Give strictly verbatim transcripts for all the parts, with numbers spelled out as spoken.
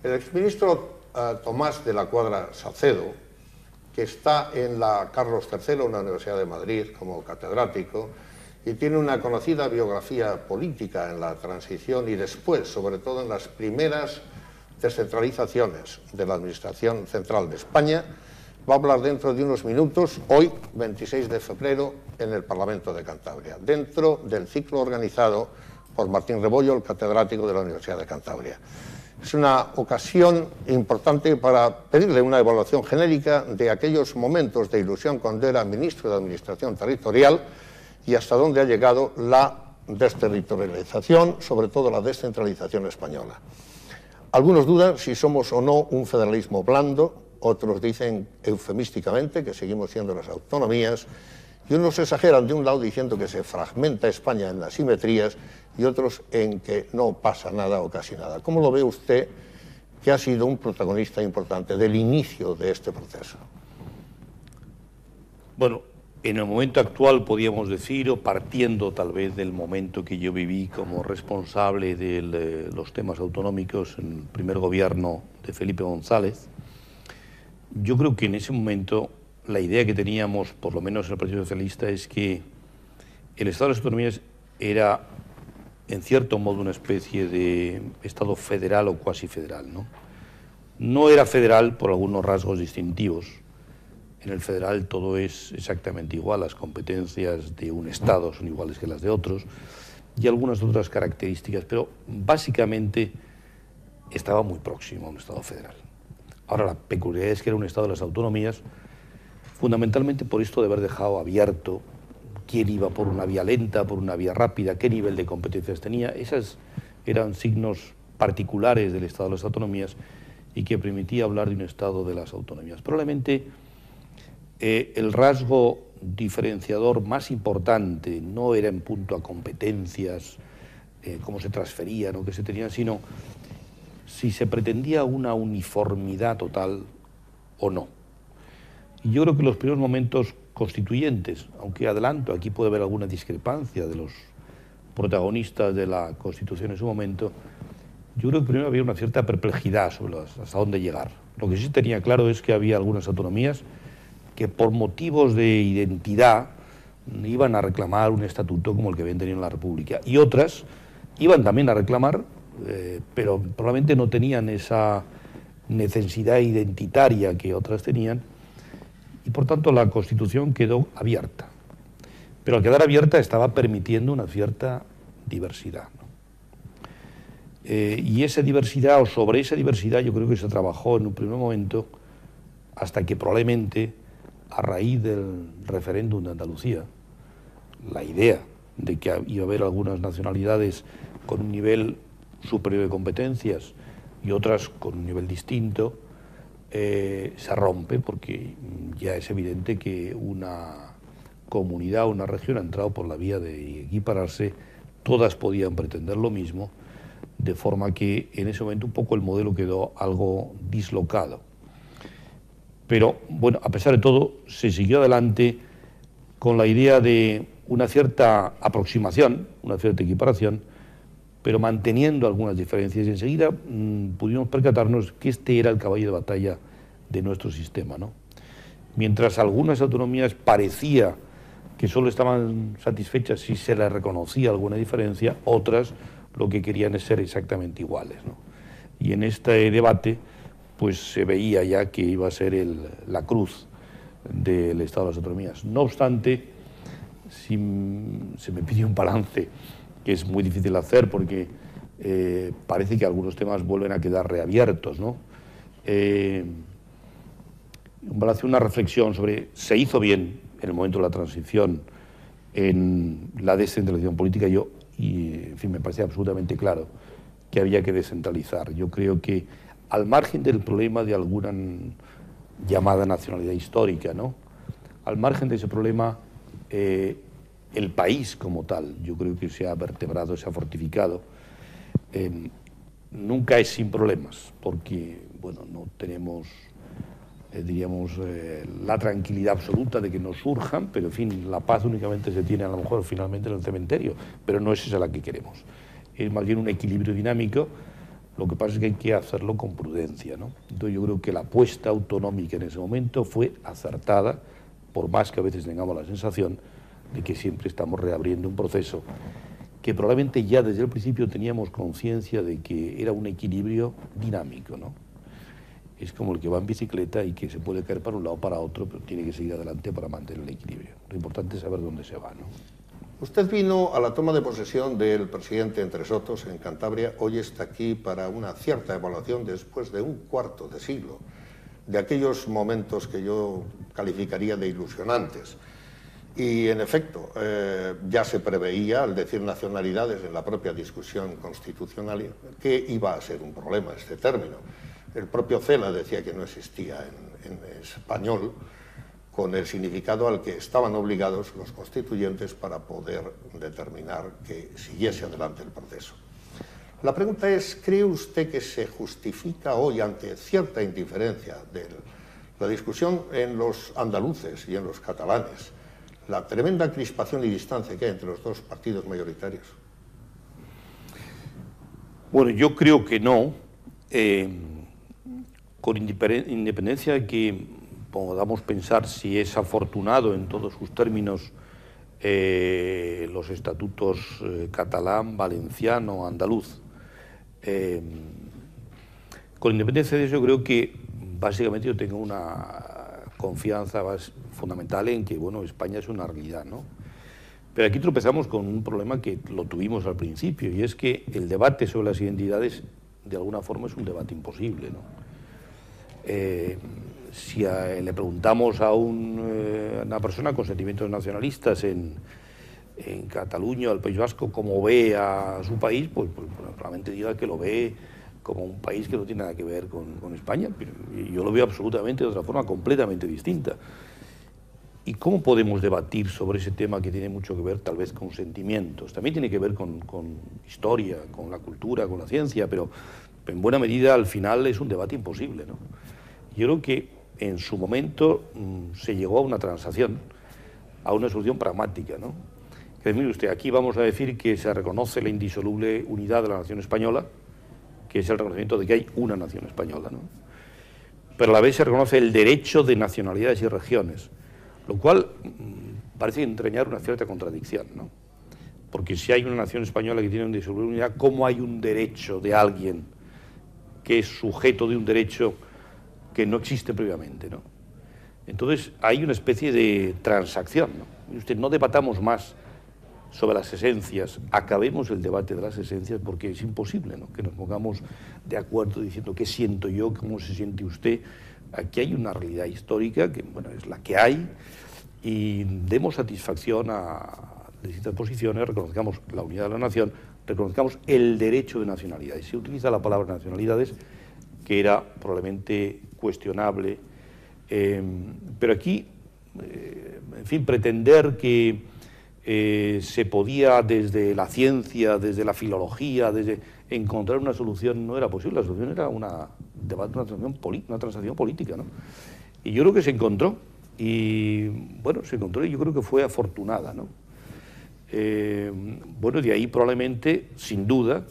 El exministro uh, Tomás de la Cuadra Salcedo, que está en la Carlos tercero, en la Universidad de Madrid, como catedrático, y tiene una conocida biografía política en la transición y después, sobre todo en las primeras descentralizaciones de la Administración Central de España, va a hablar dentro de unos minutos, hoy, veintiséis de febrero, en el Parlamento de Cantabria, dentro del ciclo organizado por Martín Rebollo, el catedrático de la Universidad de Cantabria. Es una ocasión importante para pedirle una evaluación genérica de aquellos momentos de ilusión cuando era ministro de Administración Territorial y hasta dónde ha llegado la desterritorialización, sobre todo la descentralización española. Algunos dudan si somos o no un federalismo blando, otros dicen eufemísticamente que seguimos siendo las autonomías, y unos exageran de un lado diciendo que se fragmenta España en asimetrías y otros en que no pasa nada o casi nada. ¿Cómo lo ve usted, que ha sido un protagonista importante del inicio de este proceso? Bueno, en el momento actual podríamos decir, o partiendo tal vez del momento que yo viví como responsable de los temas autonómicos en el primer gobierno de Felipe González, yo creo que en ese momento la idea que teníamos, por lo menos en el Partido Socialista, es que el Estado de las Autonomías era, en cierto modo, una especie de Estado federal o cuasi federal, ¿no? No era federal por algunos rasgos distintivos. En el federal todo es exactamente igual, las competencias de un Estado son iguales que las de otros y algunas otras características, pero básicamente estaba muy próximo a un Estado federal. Ahora, la peculiaridad es que era un Estado de las autonomías, fundamentalmente por esto de haber dejado abierto quién iba por una vía lenta, por una vía rápida, qué nivel de competencias tenía. Esos eran signos particulares del Estado de las autonomías y que permitía hablar de un Estado de las autonomías. Probablemente eh, el rasgo diferenciador más importante no era en punto a competencias, eh, cómo se transferían o qué se tenían, sino si se pretendía una uniformidad total o no. Y yo creo que los primeros momentos constituyentes, aunque adelanto, aquí puede haber alguna discrepancia de los protagonistas de la Constitución en su momento, yo creo que primero había una cierta perplejidad sobre las, hasta dónde llegar. Lo que sí tenía claro es que había algunas autonomías que por motivos de identidad iban a reclamar un estatuto como el que habían tenido en la República, y otras iban también a reclamar, eh, pero probablemente no tenían esa necesidad identitaria que otras tenían, y por tanto la Constitución quedó abierta. Pero al quedar abierta estaba permitiendo una cierta diversidad, ¿no? Eh, y esa diversidad, o sobre esa diversidad, yo creo que se trabajó en un primer momento hasta que probablemente, a raíz del referéndum de Andalucía, la idea de que iba a haber algunas nacionalidades con un nivel superior de competencias y otras con un nivel distinto, eh, se rompe, porque ya es evidente que una comunidad o una región ha entrado por la vía de equipararse, todas podían pretender lo mismo, de forma que en ese momento un poco el modelo quedó algo dislocado. Pero, bueno, a pesar de todo, se siguió adelante con la idea de una cierta aproximación, una cierta equiparación, pero manteniendo algunas diferencias. Y enseguida mmm, pudimos percatarnos que este era el caballo de batalla de nuestro sistema, ¿no? Mientras algunas autonomías parecía que solo estaban satisfechas si se les reconocía alguna diferencia, otras lo que querían es ser exactamente iguales, ¿no? Y en este debate pues se veía ya que iba a ser el, la cruz del Estado de las Autonomías. No obstante, si se me pide un balance, que es muy difícil de hacer porque eh, parece que algunos temas vuelven a quedar reabiertos, ¿no? Eh, un balance, una reflexión sobre se hizo bien en el momento de la transición en la descentralización política. Yo, y, en fin, me parece absolutamente claro que había que descentralizar. Yo creo que al margen del problema de alguna llamada nacionalidad histórica, ¿no? Al margen de ese problema, eh, el país como tal, yo creo que se ha vertebrado, se ha fortificado. Eh, nunca es sin problemas, porque, bueno, no tenemos, eh, diríamos, eh, la tranquilidad absoluta de que nos surjan, pero, en fin, la paz únicamente se tiene a lo mejor finalmente en el cementerio, pero no es esa la que queremos. Es más bien un equilibrio dinámico Lo que pasa es que hay que hacerlo con prudencia, ¿no? Entonces yo creo que la apuesta autonómica en ese momento fue acertada, por más que a veces tengamos la sensación de que siempre estamos reabriendo un proceso que probablemente ya desde el principio teníamos conciencia de que era un equilibrio dinámico, ¿no? Es como el que va en bicicleta y que se puede caer para un lado o para otro, pero tiene que seguir adelante para mantener el equilibrio. Lo importante es saber dónde se va, ¿no? Usted vino a la toma de posesión del presidente Entre Sotos en Cantabria. Hoy está aquí para una cierta evaluación después de un cuarto de siglo, de aquellos momentos que yo calificaría de ilusionantes. Y en efecto, eh, ya se preveía, al decir nacionalidades en la propia discusión constitucional, que iba a ser un problema este término. El propio Cela decía que no existía en, en español con el significado al que estaban obligados los constituyentes para poder determinar que siguiese adelante el proceso. La pregunta es, ¿cree usted que se justifica hoy ante cierta indiferencia de la discusión en los andaluces y en los catalanes la tremenda crispación y distancia que hay entre los dos partidos mayoritarios? Bueno, yo creo que no, eh, con independencia de que podamos pensar si es afortunado en todos sus términos eh, los estatutos eh, catalán, valenciano, andaluz. Eh, con independencia de eso, creo que básicamente yo tengo una confianza fundamental en que, bueno, España es una realidad, ¿no? Pero aquí tropezamos con un problema que lo tuvimos al principio, y es que el debate sobre las identidades, de alguna forma, es un debate imposible, ¿no? Eh, si a, le preguntamos a un, eh, una persona con sentimientos nacionalistas en, en Cataluña, al País Vasco, cómo ve a su país, pues, pues probablemente diga que lo ve como un país que no tiene nada que ver con, con España, pero yo lo veo absolutamente de otra forma, completamente distinta. ¿Y cómo podemos debatir sobre ese tema que tiene mucho que ver tal vez con sentimientos? También tiene que ver con, con historia, con la cultura, con la ciencia, pero en buena medida al final es un debate imposible, ¿no? Yo creo que en su momento mmm, se llegó a una transacción, a una solución pragmática, ¿no? Que mire usted, aquí vamos a decir que se reconoce la indisoluble unidad de la nación española, que es el reconocimiento de que hay una nación española, ¿no? Pero a la vez se reconoce el derecho de nacionalidades y regiones, lo cual mmm, parece entrañar una cierta contradicción, ¿no? Porque si hay una nación española que tiene una indisoluble unidad, ¿cómo hay un derecho de alguien que es sujeto de un derecho que no existe previamente, ¿no? Entonces hay una especie de transacción, ¿no? Y usted, no debatamos más sobre las esencias, acabemos el debate de las esencias, porque es imposible, ¿no?, que nos pongamos de acuerdo diciendo qué siento yo, cómo se siente usted. Aquí hay una realidad histórica que, bueno, es la que hay, y demos satisfacción a distintas posiciones, reconozcamos la unidad de la nación, reconozcamos el derecho de nacionalidades. Se utiliza la palabra nacionalidades, que era probablemente cuestionable, eh, pero aquí, eh, en fin, pretender que eh, se podía desde la ciencia, desde la filología, desde encontrar una solución, no era posible. La solución era una debate, una transacción, una transacción política, ¿no? Y yo creo que se encontró, y bueno, se encontró y yo creo que fue afortunada, ¿no? Eh, bueno, de ahí probablemente, sin duda,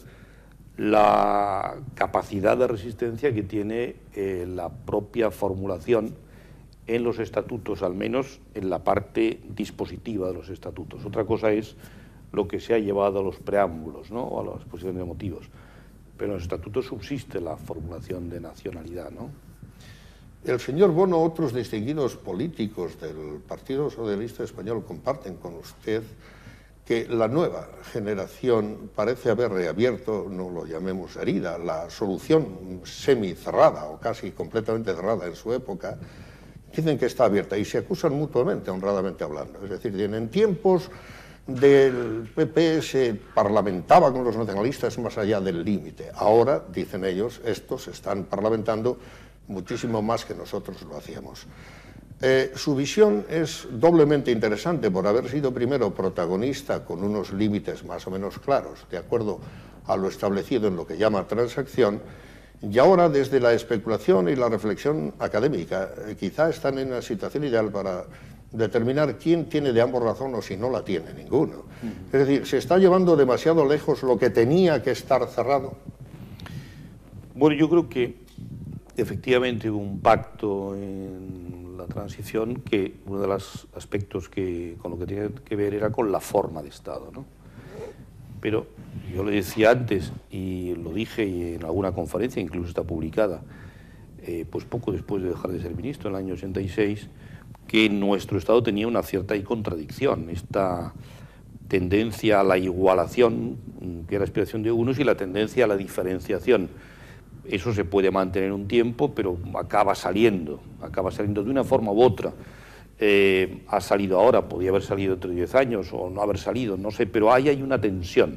la capacidad de resistencia que tiene eh, la propia formulación en los estatutos, al menos en la parte dispositiva de los estatutos. Otra cosa es lo que se ha llevado a los preámbulos, ¿no?, o a las exposiciones de motivos. Pero en los estatutos subsiste la formulación de nacionalidad, ¿no? El señor Bono, otros distinguidos políticos del Partido Socialista Español comparten con usted que la nueva generación parece haber reabierto, no lo llamemos herida, la solución semi-cerrada o casi completamente cerrada en su época. Dicen que está abierta y se acusan mutuamente, honradamente hablando. Es decir, en tiempos del P P se parlamentaba con los nacionalistas más allá del límite. Ahora, dicen ellos, estos están parlamentando muchísimo más que nosotros lo hacíamos. Eh, su visión es doblemente interesante por haber sido primero protagonista con unos límites más o menos claros, de acuerdo a lo establecido en lo que llama transacción, y ahora desde la especulación y la reflexión académica, eh, quizá están en una situación ideal para determinar quién tiene de ambos razón o si no la tiene ninguno. Uh-huh. Es decir, ¿se está llevando demasiado lejos lo que tenía que estar cerrado? Bueno, yo creo que efectivamente hubo un pacto en la transición que uno de los aspectos que con lo que tiene que ver era con la forma de Estado, ¿no? Pero yo le decía antes, y lo dije en alguna conferencia, incluso está publicada, eh, pues poco después de dejar de ser ministro, en el año ochenta y seis, que nuestro Estado tenía una cierta contradicción, esta tendencia a la igualación, que era aspiración de unos, y la tendencia a la diferenciación. Eso se puede mantener un tiempo, pero acaba saliendo, acaba saliendo de una forma u otra. Eh, ha salido ahora, podía haber salido entre diez años o no haber salido, no sé, pero ahí hay una tensión.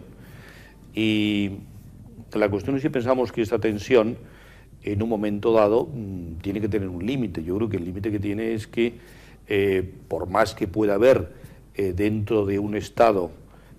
Y la cuestión es si pensamos que esta tensión, en un momento dado, tiene que tener un límite. Yo creo que el límite que tiene es que, eh, por más que pueda haber eh, dentro de un Estado,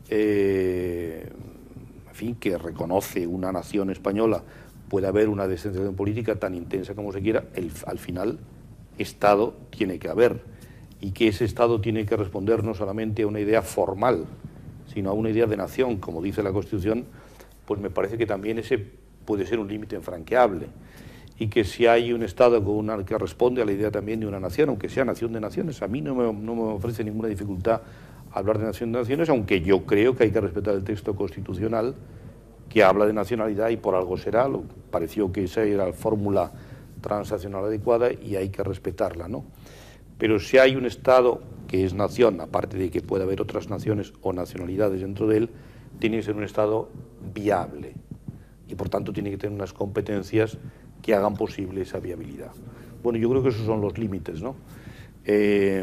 eh, en fin, que reconoce una nación española, puede haber una descentralización política tan intensa como se quiera, el, al final, Estado tiene que haber, y que ese Estado tiene que responder no solamente a una idea formal, sino a una idea de nación, como dice la Constitución, pues me parece que también ese puede ser un límite infranqueable, y que si hay un Estado con una, que responde a la idea también de una nación, aunque sea nación de naciones, a mí no me, no me ofrece ninguna dificultad hablar de nación de naciones, aunque yo creo que hay que respetar el texto constitucional que habla de nacionalidad, y por algo será, lo, pareció que esa era la fórmula transnacional adecuada y hay que respetarla, ¿no? Pero si hay un Estado que es nación, aparte de que pueda haber otras naciones o nacionalidades dentro de él, tiene que ser un Estado viable y por tanto tiene que tener unas competencias que hagan posible esa viabilidad. Bueno, yo creo que esos son los límites, ¿no? Eh,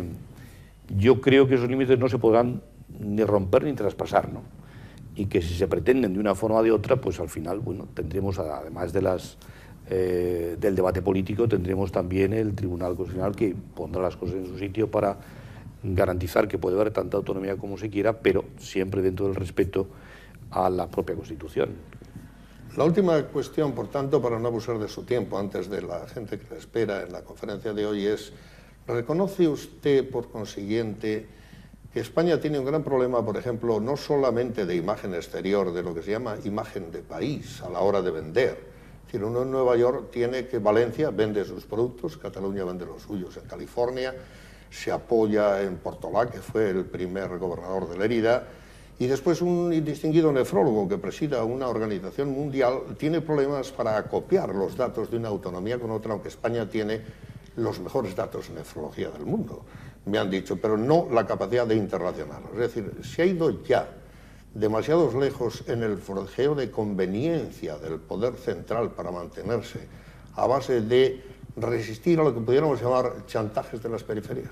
yo creo que esos límites no se podrán ni romper ni traspasar, ¿no? Y que si se pretenden de una forma o de otra, pues al final, bueno, tendremos, además de las, eh, del debate político, tendremos también el Tribunal Constitucional que pondrá las cosas en su sitio para garantizar que puede haber tanta autonomía como se quiera, pero siempre dentro del respeto a la propia Constitución. La última cuestión, por tanto, para no abusar de su tiempo, antes de la gente que le espera en la conferencia de hoy, es: ¿reconoce usted, por consiguiente, que España tiene un gran problema, por ejemplo, no solamente de imagen exterior, de lo que se llama imagen de país a la hora de vender? Es decir, uno en Nueva York tiene que Valencia vende sus productos, Cataluña vende los suyos en California, se apoya en Portolà, que fue el primer gobernador de Lérida, y después un distinguido nefrólogo que presida una organización mundial tiene problemas para copiar los datos de una autonomía con otra, aunque España tiene los mejores datos en nefrología del mundo, me han dicho, pero no la capacidad de internacional. Es decir, se ha ido ya demasiados lejos en el forjeo de conveniencia del poder central para mantenerse a base de resistir a lo que pudiéramos llamar chantajes de las periferias.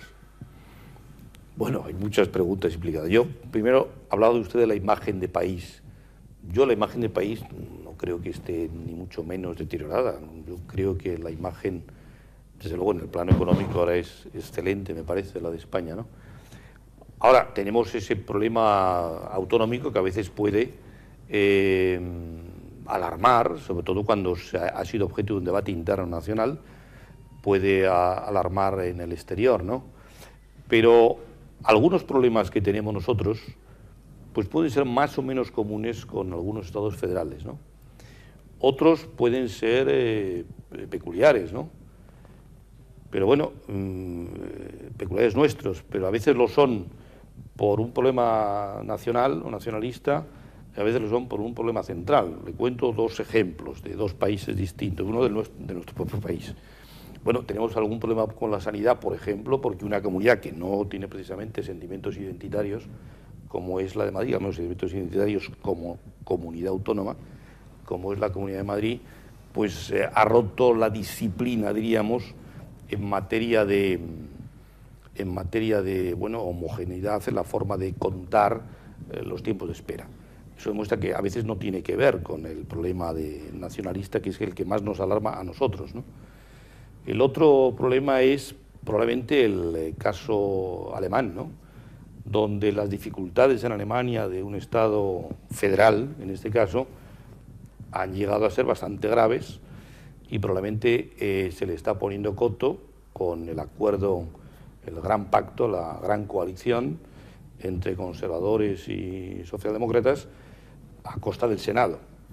Bueno, hay muchas preguntas implicadas. Yo, primero, ha hablado usted de la imagen de país. Yo la imagen de país no creo que esté ni mucho menos deteriorada. Yo creo que la imagen, desde luego en el plano económico, ahora es excelente, me parece, la de España, ¿no? Ahora, tenemos ese problema autonómico que a veces puede eh, alarmar, sobre todo cuando se ha, ha sido objeto de un debate interno nacional, puede a, alarmar en el exterior, ¿no? Pero algunos problemas que tenemos nosotros pues pueden ser más o menos comunes con algunos estados federales, ¿no? Otros pueden ser eh, peculiares, ¿no? Pero bueno, mmm, peculiares nuestros, pero a veces lo son por un problema nacional o nacionalista, y a veces lo son por un problema central. Le cuento dos ejemplos de dos países distintos, uno de nuestro, de nuestro propio país. Bueno, tenemos algún problema con la sanidad, por ejemplo, porque una comunidad que no tiene precisamente sentimientos identitarios, como es la de Madrid, digamos, sentimientos identitarios como comunidad autónoma, como es la Comunidad de Madrid, pues eh, ha roto la disciplina, diríamos, en materia de, en materia de bueno, homogeneidad en la forma de contar eh, los tiempos de espera. Eso demuestra que a veces no tiene que ver con el problema de nacionalista, que es el que más nos alarma a nosotros, ¿no? El otro problema es probablemente el caso alemán, ¿no? Donde las dificultades en Alemania de un Estado federal, en este caso, han llegado a ser bastante graves y probablemente eh, se le está poniendo coto con el acuerdo, el gran pacto, la gran coalición entre conservadores y socialdemócratas a costa del Senado.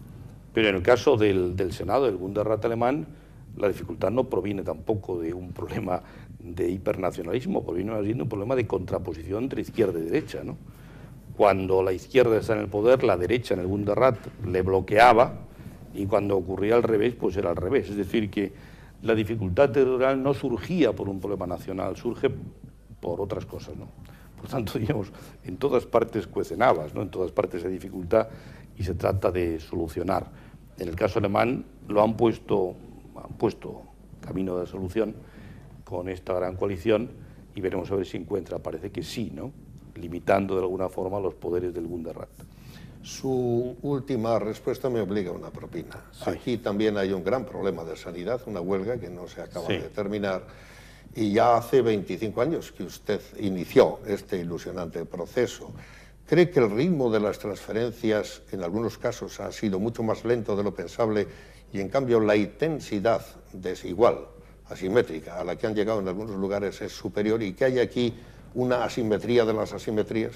Pero en el caso del, del Senado, del Bundesrat alemán, la dificultad no proviene tampoco de un problema de hipernacionalismo, proviene más bien de un problema de contraposición entre izquierda y derecha, ¿no? Cuando la izquierda está en el poder, la derecha en el Bundesrat le bloqueaba, y cuando ocurría al revés, pues era al revés. Es decir, que la dificultad territorial no surgía por un problema nacional, surge por otras cosas, ¿no? Por tanto, digamos, en todas partes cuecen habas, ¿no? En todas partes hay dificultad y se trata de solucionar. En el caso alemán lo han puesto, han puesto camino de solución con esta gran coalición y veremos a ver si encuentra, parece que sí, ¿no? Limitando de alguna forma los poderes del Bundesrat. Su última respuesta me obliga a una propina. Sí. Aquí también hay un gran problema de sanidad, una huelga que no se acaba sí. de terminar, y ya hace veinticinco años que usted inició este ilusionante proceso. ¿Cree que el ritmo de las transferencias en algunos casos ha sido mucho más lento de lo pensable y en cambio la intensidad desigual, asimétrica, a la que han llegado en algunos lugares es superior y que hay aquí una asimetría de las asimetrías?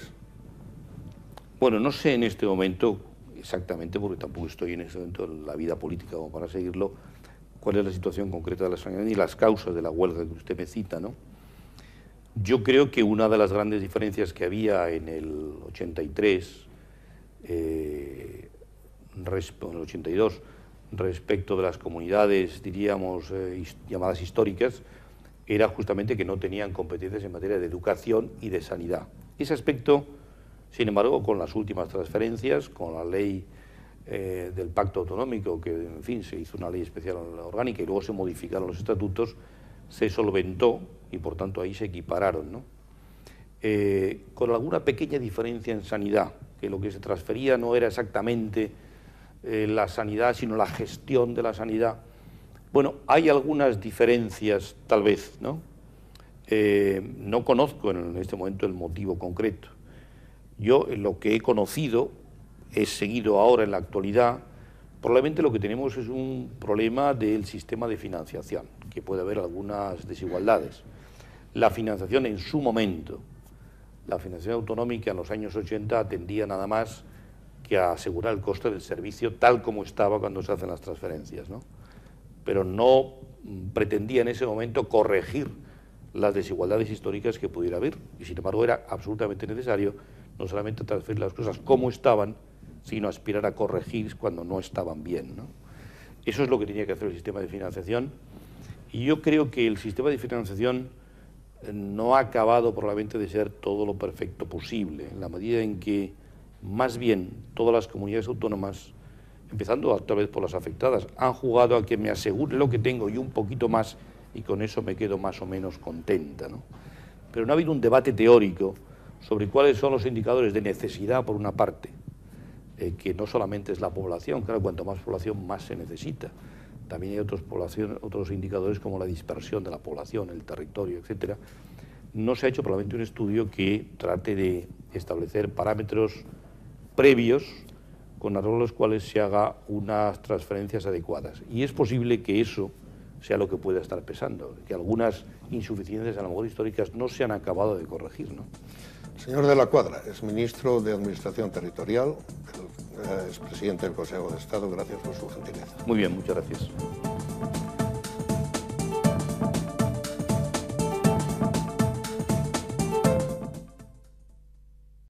Bueno, no sé en este momento exactamente, porque tampoco estoy en este momento en la vida política como para seguirlo, cuál es la situación concreta de la sanidad y las causas de la huelga que usted me cita, ¿no? Yo creo que una de las grandes diferencias que había en el ochenta y tres, eh, en el ochenta y dos, respecto de las comunidades, diríamos, eh, llamadas históricas, era justamente que no tenían competencias en materia de educación y de sanidad. Ese aspecto, sin embargo, con las últimas transferencias, con la ley eh, del pacto autonómico, que en fin se hizo una ley especial orgánica y luego se modificaron los estatutos, se solventó y por tanto ahí se equipararon, ¿no? Eh, con alguna pequeña diferencia en sanidad, que lo que se transfería no era exactamente eh, la sanidad, sino la gestión de la sanidad. Bueno, hay algunas diferencias, tal vez, ¿no? Eh, no conozco en este momento el motivo concreto. Yo, lo que he conocido, he seguido ahora en la actualidad, probablemente lo que tenemos es un problema del sistema de financiación, que puede haber algunas desigualdades. La financiación en su momento, la financiación autonómica en los años ochenta atendía nada más que a asegurar el coste del servicio tal como estaba cuando se hacen las transferencias, ¿no? Pero no pretendía en ese momento corregir las desigualdades históricas que pudiera haber, y sin embargo era absolutamente necesario no solamente transferir las cosas como estaban, sino aspirar a corregir cuando no estaban bien, ¿no? Eso es lo que tenía que hacer el sistema de financiación, y yo creo que el sistema de financiación no ha acabado probablemente de ser todo lo perfecto posible, en la medida en que más bien todas las comunidades autónomas, empezando tal vez por las afectadas, han jugado a que me asegure lo que tengo y un poquito más, y con eso me quedo más o menos contenta, ¿no? Pero no ha habido un debate teórico sobre cuáles son los indicadores de necesidad, por una parte, eh, que no solamente es la población, claro, cuanto más población más se necesita. También hay otros, población, otros indicadores como la dispersión de la población, el territorio, etcétera. No se ha hecho probablemente un estudio que trate de establecer parámetros previos con arreglo a los cuales se haga unas transferencias adecuadas. Y es posible que eso sea lo que pueda estar pesando, que algunas insuficiencias a lo mejor históricas no se han acabado de corregir, ¿no? Señor de la Cuadra, es ministro de Administración Territorial, es presidente del Consejo de Estado. Gracias por su gentileza. Muy bien, muchas gracias.